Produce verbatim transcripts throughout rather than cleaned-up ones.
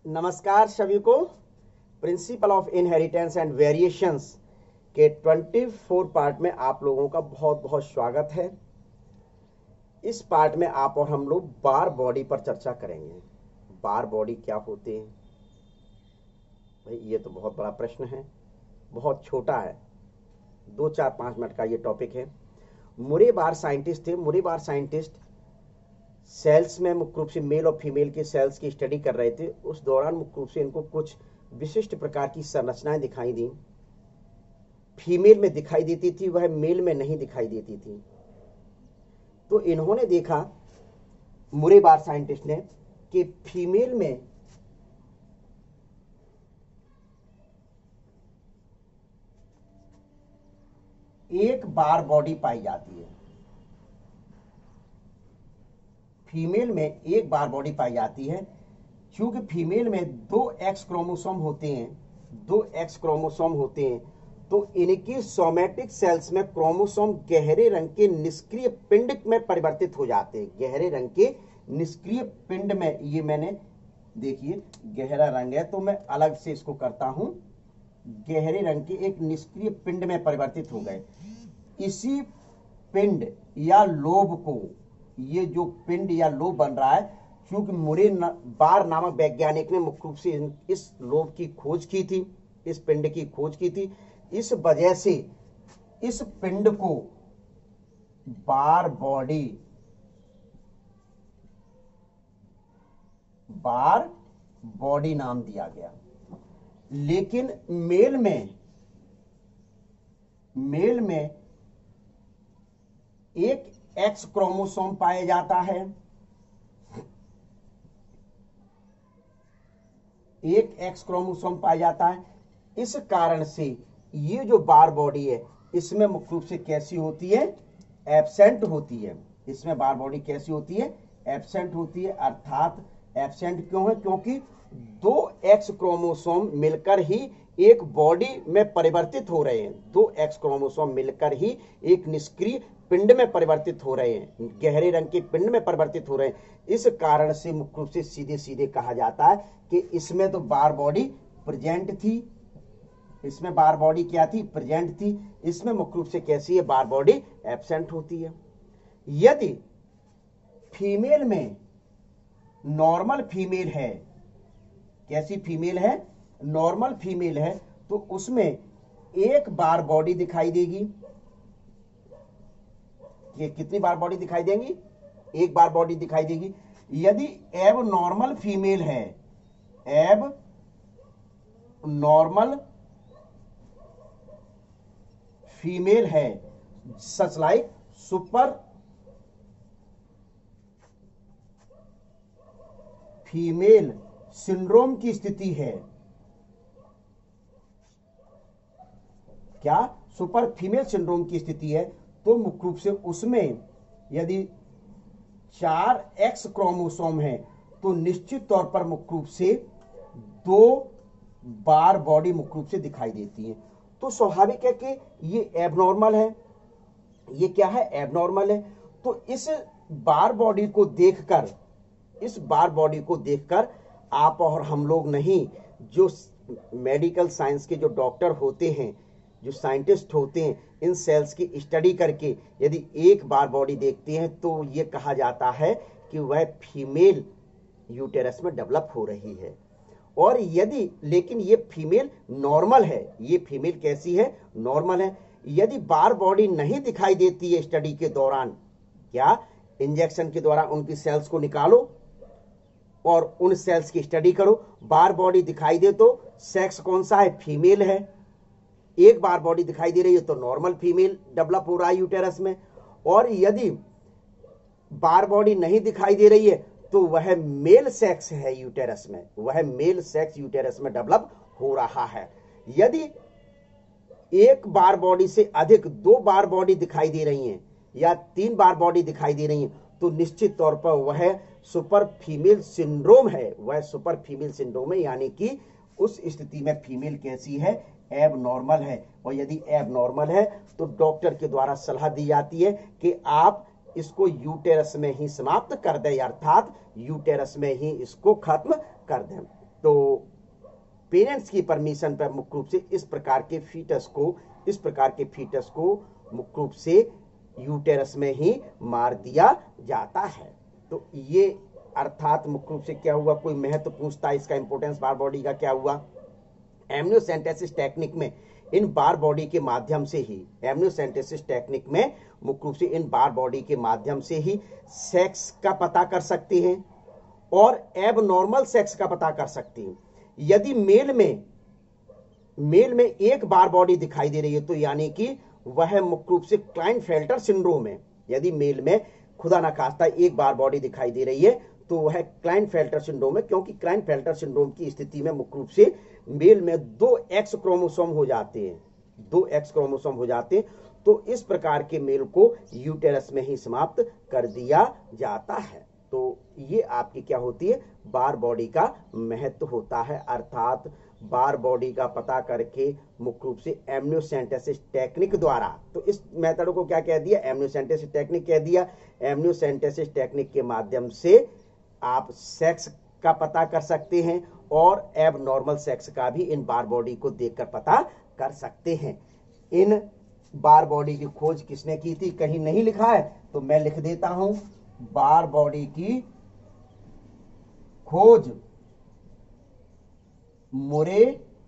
नमस्कार सभी को। Principle of inheritance and variations के चौबीस पार्ट में आप लोगों का बहुत बहुत स्वागत है। इस पार्ट में आप और हम लोग बार बॉडी पर चर्चा करेंगे। बार बॉडी क्या होते हैं भाई, ये तो बहुत बड़ा प्रश्न है, बहुत छोटा है, दो चार पाँच मिनट का ये टॉपिक है। मुरे बार साइंटिस्ट थे। मुरे बार साइंटिस्ट सेल्स में मुख्य रूप से मेल और फीमेल के सेल्स की स्टडी कर रहे थे। उस दौरान मुख्य रूप से इनको कुछ विशिष्ट प्रकार की संरचनाएं दिखाई दी। फीमेल में दिखाई देती थी, वह मेल में नहीं दिखाई देती थी। तो इन्होंने देखा, मुरे बार साइंटिस्ट ने, कि फीमेल में एक बार बॉडी पाई जाती है। फीमेल में एक बार बॉडी पाई जाती है। क्योंकि फीमेल में दो एक्स क्रोमोसोम होते हैं, दो एक्स क्रोमोसोम होते हैं, तो इनके सोमैटिक सेल्स में क्रोमोसोम गहरे रंग के निष्क्रिय पिंड में परिवर्तित हो जाते हैं। गहरे रंग के निष्क्रिय पिंड में, ये मैंने देखिए गहरा रंग है तो मैं अलग से इसको करता हूं, गहरे रंग के एक निष्क्रिय पिंड में परिवर्तित हो गए। इसी पिंड या लोब को, ये जो पिंड या लोब बन रहा है, क्योंकि मुरे न, बार नामक वैज्ञानिक ने मुख्य रूप से इस लोब की खोज की थी, इस पिंड की खोज की थी। इस वजह से इस पिंड को बार बॉडी, बार बॉडी नाम दिया गया। लेकिन मेल में मेल में एक एक्स क्रोमोसोम पाया जाता है, एक एक्स क्रोमोसोम पाया जाता है। इस कारण से ये जो बार बॉडी है, इसमें मुख्य रूप से कैसी होती है? एब्सेंट होती है। इसमें बार बॉडी कैसी होती है? एब्सेंट होती है। अर्थात एब्सेंट क्यों है? क्योंकि दो एक्स क्रोमोसोम मिलकर ही एक बॉडी में परिवर्तित हो रहे हैं। दो एक्स क्रोमोसोम मिलकर ही एक निष्क्रिय पिंड में परिवर्तित हो रहे हैं, गहरे रंग के पिंड में परिवर्तित हो रहे हैं। इस कारण से मुख्य रूप से सीधे सीधे कहा जाता है कि इसमें तो बार बॉडी प्रेजेंट थी। इसमें बार बॉडी क्या थी? प्रेजेंट थी। इसमें मुख्य रूप से कैसी है? बार बॉडी एब्सेंट होती है। यदि फीमेल में नॉर्मल फीमेल है, कैसी फीमेल है? नॉर्मल फीमेल है, तो उसमें एक बार बॉडी दिखाई देगी। ये कितनी बार बॉडी दिखाई देंगी? एक बार बॉडी दिखाई देगी। यदि एब नॉर्मल फीमेल है, एब नॉर्मल फीमेल है, such like super female syndrome की स्थिति है। क्या? सुपर फीमेल सिंड्रोम की स्थिति है। तो मुख्य रूप से उसमें यदि चार एक्स क्रोमोसोम है, तो निश्चित तौर पर मुख्य रूप से दो बार बॉडी मुख्य रूप से दिखाई देती है। तो स्वाभाविक है कि ये एबनॉर्मल है। ये क्या है? एबनॉर्मल है। तो इस बार बॉडी को देखकर, इस बार बॉडी को देखकर आप और हम लोग नहीं, जो मेडिकल साइंस के जो डॉक्टर होते हैं, जो साइंटिस्ट होते हैं, इन सेल्स की स्टडी करके यदि एक बार बॉडी देखते हैं तो ये कहा जाता है कि वह फीमेल यूटेरस में डेवलप हो रही है। और यदि, लेकिन ये फीमेल नॉर्मल है। ये फीमेल कैसी है? नॉर्मल है। यदि बार बॉडी नहीं दिखाई देती है स्टडी के दौरान, क्या? इंजेक्शन के द्वारा उनकी सेल्स को निकालो और उन सेल्स की स्टडी करो, बार बॉडी दिखाई दे तो सेक्स कौन सा है? फीमेल है। एक बार बॉडी दिखाई दे रही है तो नॉर्मल फीमेल डेवलप हो रहा है यूटेरस में। और यदि बार बॉडी नहीं दिखाई दे रही है तो वह मेल सेक्स है यूटेरस में, वह मेल सेक्स यूटेरस में डेवलप हो रहा है। यदि एक बार बॉडी से अधिक दो बार बॉडी दिखाई दे रही हैं या तीन बार बॉडी दिखाई दे रही हैं, तो निश्चित तौर पर वह सुपर फीमेल सिंड्रोम है। वह सुपर फीमेल सिंड्रोम है, यानी कि उस स्थिति में फीमेल कैसी है? एब नॉर्मल है। और यदि एब नॉर्मल है तो डॉक्टर के द्वारा सलाह दी जाती है कि आप इसको यूटेरस में ही समाप्त कर दें, अर्थात यूटेरस में ही इसको खत्म कर दें। तो पेरेंट्स की परमिशन पर मुख्य रूप से इस प्रकार के फीटस को इस प्रकार के फीटस को मुख्य रूप से यूटेरस में ही मार दिया जाता है। तो ये अर्थात मुख्य रूप से क्या हुआ, कोई महत्व पूछता है इसका इंपोर्टेंस बार बॉडी का क्या हुआ। एमनियोसेंटेसिस टेक्निक में इन बार बॉडी के माध्यम से ही एमनियोसेंटेसिस टेक्निक में मुख्य रूप से इन बार बॉडी के माध्यम से ही सेक्स का पता कर सकते हैं और एबनॉर्मल सेक्स का पता कर सकते हैं। यदि मेल में मेल में एक बार बॉडी दिखाई दे रही है तो यानी कि वह मुख्य रूप से क्लाइनफेल्टर सिंड्रोम है। यदि मेल में खुदा ना खास्ता एक बार बॉडी दिखाई दे रही है तो वह क्लाइनफेल्टर सिंड्रोम है, क्योंकि क्लाइनफेल्टर सिंड्रोम की स्थिति में मुख्य रूप से मेल में दो एक्स क्रोमोसोम हो जाते हैं दो एक्स क्रोमोसोम हो जाते हैं तो इस प्रकार के मेल को यूटेरस में ही समाप्त कर दिया जाता है। तो ये आपकी क्या होती है, बार बॉडी का महत्व होता है। अर्थात बार बॉडी का पता करके मुख्य रूप से एमनियोसेंटेसिस टेक्निक द्वारा, तो इस मेथड को क्या कह दिया, एमनियोसेंटेसिस टेक्निक कह दिया। एमनियोसेंटेसिस टेक्निक के माध्यम से आप सेक्स का पता कर सकते हैं और एबनॉर्मल सेक्स का भी इन बार बॉडी को देखकर पता कर सकते हैं। इन बार बॉडी की खोज किसने की थी, कहीं नहीं लिखा है तो मैं लिख देता हूं। बार बॉडी की खोज मुरे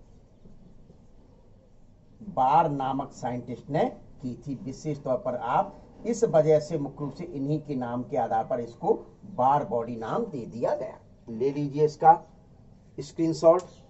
बार नामक साइंटिस्ट ने की थी। विशेष तौर पर आप इस वजह से मुख्य रूप से इन्हीं के नाम के आधार पर इसको बार बॉडी नाम दे दिया गया। ले लीजिए इसका स्क्रीनशॉट।